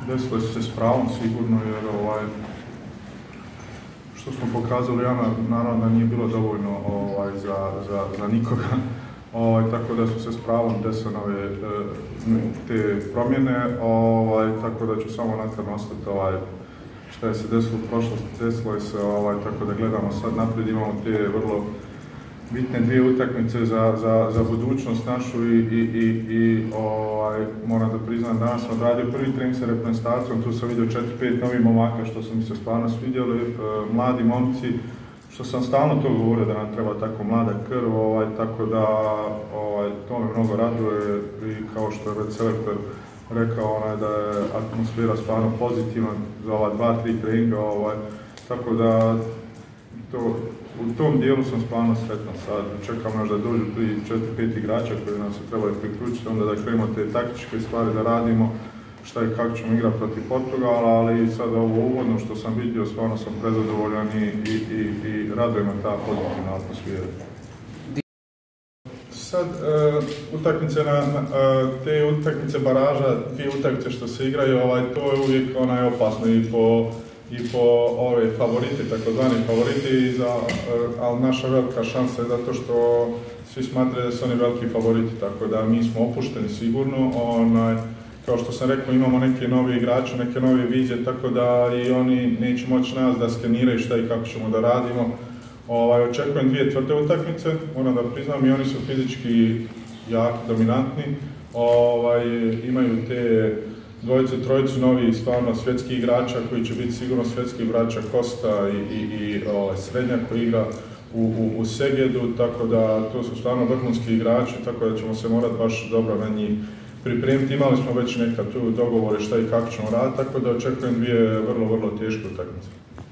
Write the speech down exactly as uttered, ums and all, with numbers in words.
desile su se s pravom sigurno, jer ovaj, što smo pokazali, ja naravno da nije bilo dovoljno ovaj, za, za, za nikoga, ovaj, tako da su se s pravom desile nove te promjene, ovaj, tako da ću samo natrano ostati ovaj, šta je se desilo u prošlosti, desilo je se, ovaj, tako da gledamo sad naprijed, imamo te vrlo bitne dvije utakmice za, za, za budućnost našu i, i, i, i ovaj, moram da priznam, danas sam odradio prvi trening sa reprezentacijom, tu sam vidio četiri pet novih momaka što su mi se stvarno svidjeli, e, mladi momci, što sam stalno to govorio da nam treba tako mlada krv, ovaj, tako da ovaj, to me mnogo raduje i kao što je već selektor rekao onaj, da je atmosfera stvarno pozitivna za ova dva, tri treninga, ovaj, tako da to, u tom dijelu sam stvarno sretan sad. Čekam još da dođu tri, četiri, pet igrača koji nam se trebaju priključiti, onda da krenemo te taktičke stvari da radimo, šta i kako ćemo igrati protiv Portugala, ali sad ovo uvodno što sam vidio, stvarno sam prezadovoljan i, i, i, i raduje me ta pozitivna atmosfera. Sad, uh, utakmice na, uh, te utakmice baraža, dvije utakmice što se igraju, ovaj, to je uvijek onaj opasno i po i po ove favorite, takozvani favoriti, za, ali naša velika šansa je zato što svi smatraju da su oni veliki favoriti, tako da mi smo opušteni sigurno. Onaj, kao što sam rekao, imamo neke nove igrače, neke nove vizije, tako da i oni neće moći nas da skeniraju šta i kako ćemo da radimo. Ovaj, očekujem dvije tvrde utakmice, moram da priznam, i oni su fizički jaki, dominantni, ovaj, imaju te dvojice, trojicu novi stvarno svjetskih igrača koji će biti sigurno svjetski igrača Kosta i, i, i ovaj, Srednja koji igra u, u, u Segedu, tako da to su stvarno vrhunski igrači, tako da ćemo se morati baš dobro na njih pripremiti. Imali smo već neka tu dogovore šta i kako ćemo raditi, tako da očekujem dvije vrlo, vrlo teške utakmice.